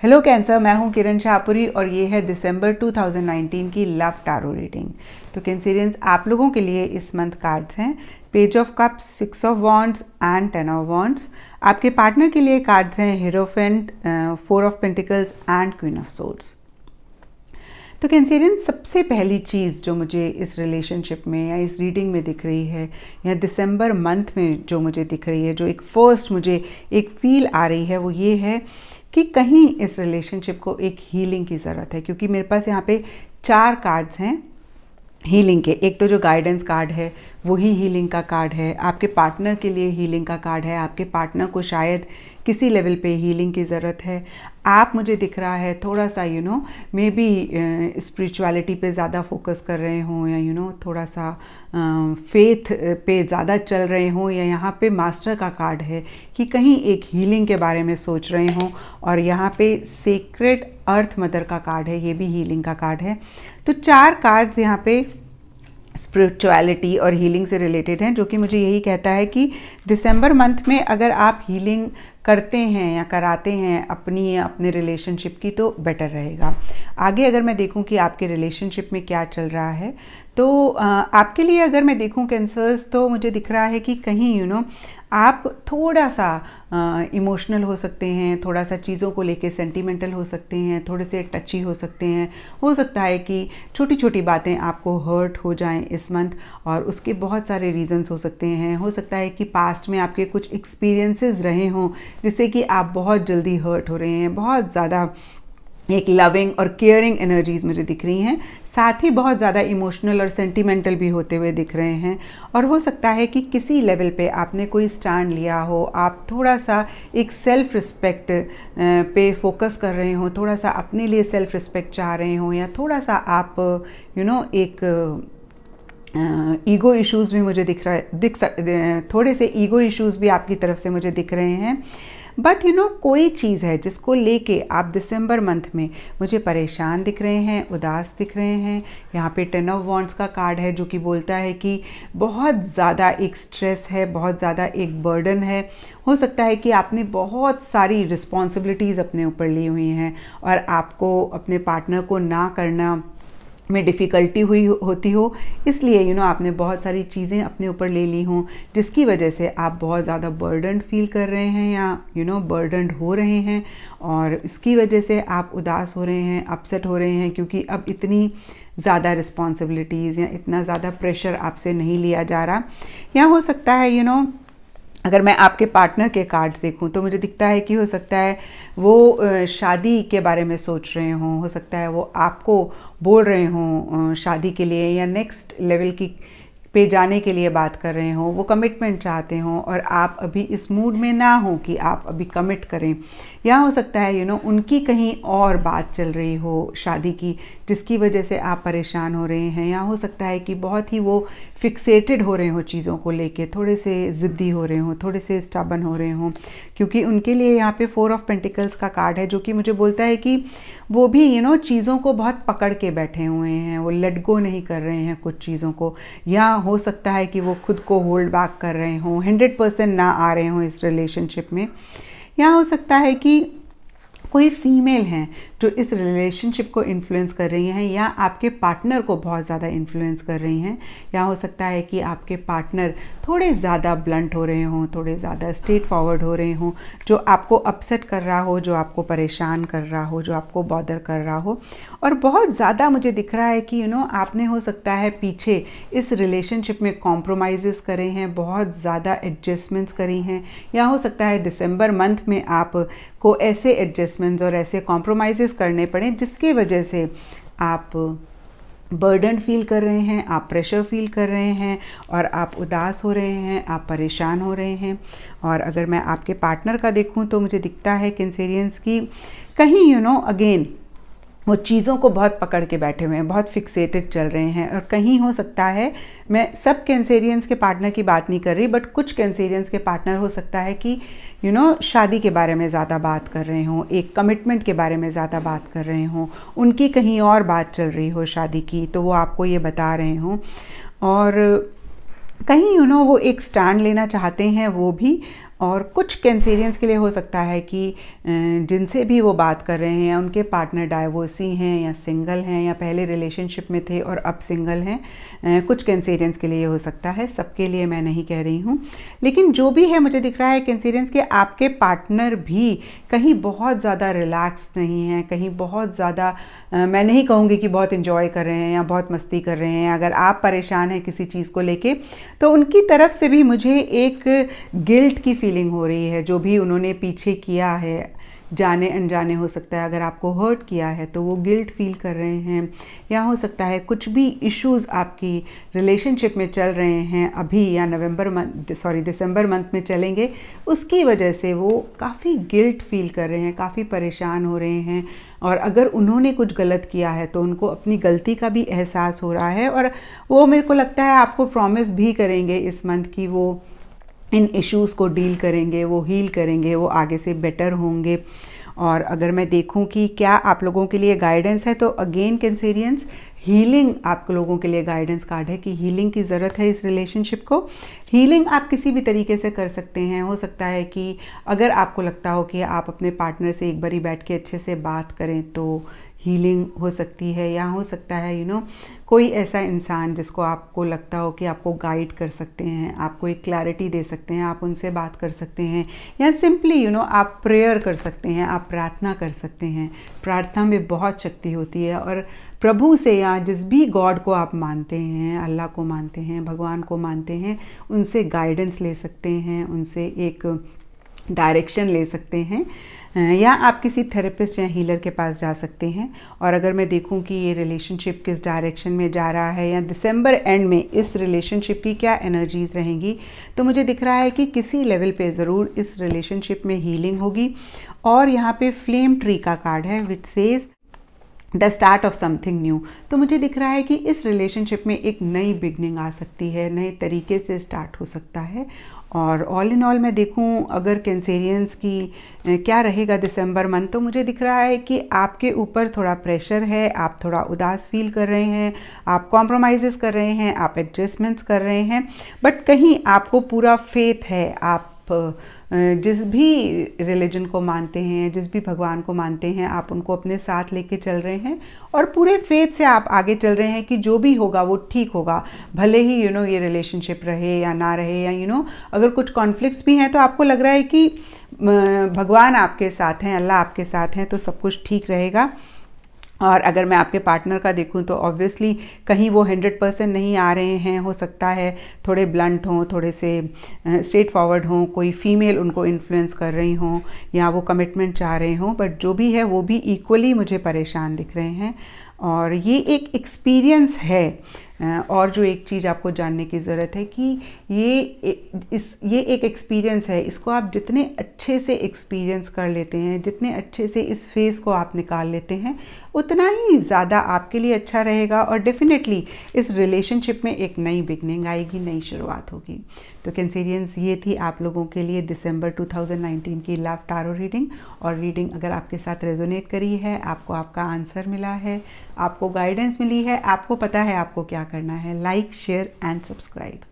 Hello cancer, मैं हूं किरण शाहपुरी और ये है दिसंबर 2019 की लव टैरो रीडिंग। तो कैंसरियंस, आप लोगों के लिए इस मंथ कार्ड्स हैं page of cups, 6 of wands and 10 of wands. आपके पार्टनर के लिए कार्ड्स हैं hierophant, 4 of pentacles and queen of swords. तो कैंसरियंस, सबसे पहली चीज़ जो मुझे इस रिलेशनशिप में या इस रीडिंग में दिख रही है या दिसंबर मंथ में जो मुझे दिख रही है, जो एक फर्स्ट मुझे एक फील आ रही है, वो ये है कि कहीं इस रिलेशनशिप को एक हीलिंग की ज़रूरत है। क्योंकि मेरे पास यहाँ पे 4 कार्ड्स हैं हीलिंग के। एक तो जो गाइडेंस कार्ड है वही हीलिंग का कार्ड है, आपके पार्टनर के लिए हीलिंग का कार्ड है, आपके पार्टनर को शायद किसी लेवल पे हीलिंग की ज़रूरत है। आप, मुझे दिख रहा है, थोड़ा सा मे बी स्पिरिचुअलिटी पे ज़्यादा फोकस कर रहे हों या थोड़ा सा फेथ पे ज़्यादा चल रहे हों, या यहाँ पे मास्टर का कार्ड है कि कहीं एक हीलिंग के बारे में सोच रहे हों। और यहाँ पे सेक्रेड अर्थ मदर का कार्ड है, ये भी हीलिंग का कार्ड है। तो 4 कार्ड्स यहाँ पे स्पिरिचुअलिटी और हीलिंग से रिलेटेड हैं, जो कि मुझे यही कहता है कि दिसंबर मंथ में अगर आप हीलिंग करते हैं या कराते हैं अपने रिलेशनशिप की, तो बेटर रहेगा। आगे अगर मैं देखूं कि आपके रिलेशनशिप में क्या चल रहा है, तो आपके लिए अगर मैं देखूं कैंसर्स, तो मुझे दिख रहा है कि कहीं आप थोड़ा सा इमोशनल हो सकते हैं, थोड़ा सा चीज़ों को लेके सेंटिमेंटल हो सकते हैं, थोड़े से टची हो सकते हैं। हो सकता है कि छोटी छोटी बातें आपको हर्ट हो जाएं इस मंथ, और उसके बहुत सारे रीजंस हो सकते हैं। हो सकता है कि पास्ट में आपके कुछ एक्सपीरियंसेस रहे हों जिससे कि आप बहुत जल्दी हर्ट हो रहे हैं। बहुत ज़्यादा एक लविंग और केयरिंग एनर्जीज मुझे दिख रही हैं, साथ ही बहुत ज़्यादा इमोशनल और सेंटिमेंटल भी होते हुए दिख रहे हैं। और हो सकता है कि किसी लेवल पे आपने कोई स्टैंड लिया हो, आप थोड़ा सा एक सेल्फ रिस्पेक्ट पे फोकस कर रहे हो, थोड़ा सा अपने लिए सेल्फ रिस्पेक्ट चाह रहे हो, या थोड़ा सा आप एक ईगो इश्यूज़ भी मुझे थोड़े से ईगो इश्यूज़ भी आपकी तरफ से मुझे दिख रहे हैं। बट कोई चीज़ है जिसको लेके आप दिसंबर मंथ में मुझे परेशान दिख रहे हैं, उदास दिख रहे हैं। यहाँ पे 10 ऑफ वॉन्ड्स का कार्ड है, जो कि बोलता है कि बहुत ज़्यादा एक स्ट्रेस है, बहुत ज़्यादा एक बर्डन है। हो सकता है कि आपने बहुत सारी रिस्पॉन्सिबिलिटीज़ अपने ऊपर ली हुई हैं और आपको अपने पार्टनर को ना करना में डिफ़िकल्टी होती हो, इसलिए आपने बहुत सारी चीज़ें अपने ऊपर ले ली हों, जिसकी वजह से आप बहुत ज़्यादा बर्डन्ड फील कर रहे हैं या बर्डन्ड हो रहे हैं। और इसकी वजह से आप उदास हो रहे हैं, अपसेट हो रहे हैं, क्योंकि अब इतनी ज़्यादा रिस्पॉन्सिबिलिटीज़ या इतना ज़्यादा प्रेशर आपसे नहीं लिया जा रहा। या हो सकता है अगर मैं आपके पार्टनर के कार्ड्स देखूं, तो मुझे दिखता है कि हो सकता है वो शादी के बारे में सोच रहे हों। हो सकता है वो आपको बोल रहे हों शादी के लिए या नेक्स्ट लेवल की पे जाने के लिए बात कर रहे हों, वो कमिटमेंट चाहते हों और आप अभी इस मूड में ना हो कि आप अभी कमिट करें। या हो सकता है उनकी कहीं और बात चल रही हो शादी की, जिसकी वजह से आप परेशान हो रहे हैं। या हो सकता है कि बहुत ही वो फिक्सेटेड हो रहे हो चीज़ों को लेके, थोड़े से ज़िद्दी हो रहे हों, थोड़े से स्टबन हो रहे हों, क्योंकि उनके लिए यहाँ पे 4 ऑफ पेंटिकल्स का कार्ड है, जो कि मुझे बोलता है कि वो भी चीज़ों को बहुत पकड़ के बैठे हुए हैं, वो लेट गो नहीं कर रहे हैं कुछ चीज़ों को। या हो सकता है कि वो खुद को होल्ड बैक कर रहे हों, 100% ना आ रहे हों इस रिलेशनशिप में। या हो सकता है कि कोई फीमेल हैं जो इस रिलेशनशिप को इन्फ्लुएंस कर रही हैं, या आपके पार्टनर को बहुत ज़्यादा इन्फ्लुएंस कर रही हैं। या हो सकता है कि आपके पार्टनर थोड़े ज़्यादा ब्लंट हो रहे हों, थोड़े ज़्यादा स्ट्रेट फॉरवर्ड हो रहे हों, जो आपको अपसेट कर रहा हो, जो आपको परेशान कर रहा हो, जो आपको बॉदर कर रहा हो। और बहुत ज़्यादा मुझे दिख रहा है कि आपने हो सकता है पीछे इस रिलेशनशिप में कॉम्प्रोमाइज़ करे हैं, बहुत ज़्यादा एडजस्टमेंट्स करी हैं। या हो सकता है दिसंबर मंथ में आपको ऐसे एडजस्टमेंट्स और ऐसे कॉम्प्रोमाइज़ करने पड़े जिसकी वजह से आप बर्डन फील कर रहे हैं, आप प्रेशर फील कर रहे हैं, और आप उदास हो रहे हैं, आप परेशान हो रहे हैं। और अगर मैं आपके पार्टनर का देखूं, तो मुझे दिखता है कैंसेरियंस की कहीं अगेन वो चीज़ों को बहुत पकड़ के बैठे हुए हैं, बहुत फिक्सेटेड चल रहे हैं। और कहीं हो सकता है, मैं सब कैंसेरियंस के पार्टनर की बात नहीं कर रही, बट कुछ कैंसेरियंस के पार्टनर हो सकता है कि शादी के बारे में ज़्यादा बात कर रहे हों, एक कमिटमेंट के बारे में ज़्यादा बात कर रहे हों, उनकी कहीं और बात चल रही हो शादी की, तो वो आपको ये बता रहे हों। और कहीं वो एक स्टैंड लेना चाहते हैं वो भी, और कुछ कैंसेरियंस के लिए हो सकता है कि जिनसे भी वो बात कर रहे हैं उनके पार्टनर डाइवोर्सी हैं या सिंगल हैं या पहले रिलेशनशिप में थे और अब सिंगल हैं। कुछ कैंसेरियंस के लिए हो सकता है, सबके लिए मैं नहीं कह रही हूँ। लेकिन जो भी है मुझे दिख रहा है कैंसेरियंस के आपके पार्टनर भी कहीं बहुत ज़्यादा रिलैक्स नहीं हैं, कहीं बहुत ज़्यादा मैं नहीं कहूँगी कि बहुत इन्जॉय कर रहे हैं या बहुत मस्ती कर रहे हैं। अगर आप परेशान हैं किसी चीज़ को लेके तो उनकी तरफ से भी मुझे एक गिल्ट की फीलिंग हो रही है। जो भी उन्होंने पीछे किया है, जाने अनजाने हो सकता है, अगर आपको हर्ट किया है तो वो गिल्ट फील कर रहे हैं, या हो सकता है कुछ भी इश्यूज़ आपकी रिलेशनशिप में चल रहे हैं अभी या दिसंबर मंथ में चलेंगे, उसकी वजह से वो काफ़ी गिल्ट फील कर रहे हैं, काफ़ी परेशान हो रहे हैं। और अगर उन्होंने कुछ गलत किया है तो उनको अपनी गलती का भी एहसास हो रहा है, और वो मेरे को लगता है आपको प्रॉमिस भी करेंगे इस मंथ की वो इन इश्यूज़ को डील करेंगे, वो हील करेंगे, वो आगे से बेटर होंगे। और अगर मैं देखूं कि क्या आप लोगों के लिए गाइडेंस है तो अगेन कैंसेरियंस हीलिंग आप लोगों के लिए गाइडेंस कार्ड है कि हीलिंग की ज़रूरत है इस रिलेशनशिप को। हीलिंग आप किसी भी तरीके से कर सकते हैं। हो सकता है कि अगर आपको लगता हो कि आप अपने पार्टनर से एक बारी बैठ के अच्छे से बात करें तो हीलिंग हो सकती है, या हो सकता है कोई ऐसा इंसान जिसको आपको लगता हो कि आपको गाइड कर सकते हैं, आपको एक क्लैरिटी दे सकते हैं, आप उनसे बात कर सकते हैं, या सिंपली आप प्रेयर कर सकते हैं, आप प्रार्थना कर सकते हैं। प्रार्थना में बहुत शक्ति होती है, और प्रभु से या जिस भी गॉड को आप मानते हैं, अल्लाह को मानते हैं, भगवान को मानते हैं, उनसे गाइडेंस ले सकते हैं, उनसे एक डायरेक्शन ले सकते हैं, या आप किसी थेरेपिस्ट या हीलर के पास जा सकते हैं। और अगर मैं देखूं कि ये रिलेशनशिप किस डायरेक्शन में जा रहा है या दिसंबर एंड में इस रिलेशनशिप की क्या एनर्जीज़ रहेंगी, तो मुझे दिख रहा है कि किसी लेवल पे ज़रूर इस रिलेशनशिप में हीलिंग होगी। और यहाँ पे फ्लेम ट्री का कार्ड है which says the start of something new. तो मुझे दिख रहा है कि इस रिलेशनशिप में एक नई बिगनिंग आ सकती है, नए तरीके से स्टार्ट हो सकता है। और ऑल इन ऑल मैं देखूं अगर कैंसेरियंस की क्या रहेगा दिसंबर मंथ, तो मुझे दिख रहा है कि आपके ऊपर थोड़ा प्रेशर है, आप थोड़ा उदास फील कर रहे हैं, आप कॉम्प्रोमाइज़ेस कर रहे हैं, आप एडजस्टमेंट्स कर रहे हैं, बट कहीं आपको पूरा फेथ है। आप जिस भी रिलीजन को मानते हैं, जिस भी भगवान को मानते हैं, आप उनको अपने साथ लेके चल रहे हैं और पूरे फेथ से आप आगे चल रहे हैं कि जो भी होगा वो ठीक होगा। भले ही ये रिलेशनशिप रहे या ना रहे, या अगर कुछ कॉन्फ्लिक्ट्स भी हैं तो आपको लग रहा है कि भगवान आपके साथ हैं, अल्लाह आपके साथ हैं, तो सब कुछ ठीक रहेगा। और अगर मैं आपके पार्टनर का देखूं तो ऑब्वियसली कहीं वो 100% नहीं आ रहे हैं। हो सकता है थोड़े ब्लंट हों, थोड़े से स्ट्रेट फॉरवर्ड हों, कोई फीमेल उनको इन्फ्लुएंस कर रही हों, या वो कमिटमेंट चाह रहे हों, बट जो भी है वो भी इक्वली मुझे परेशान दिख रहे हैं। और ये एक एक्सपीरियंस है। और जो एक चीज़ आपको जानने की ज़रूरत है कि ये एक एक्सपीरियंस है, इसको आप जितने अच्छे से एक्सपीरियंस कर लेते हैं, जितने अच्छे से इस फेज़ को आप निकाल लेते हैं, उतना ही ज़्यादा आपके लिए अच्छा रहेगा। और डेफिनेटली इस रिलेशनशिप में एक नई बिगनिंग आएगी, नई शुरुआत होगी। तो कैंसेरियंस, ये थी आप लोगों के लिए दिसंबर 2019 की लव टारो रीडिंग। और रीडिंग अगर आपके साथ रेजोनेट करी है, आपको आपका आंसर मिला है, आपको गाइडेंस मिली है, आपको पता है आपको क्या करना है, लाइक, शेयर एंड सब्सक्राइब।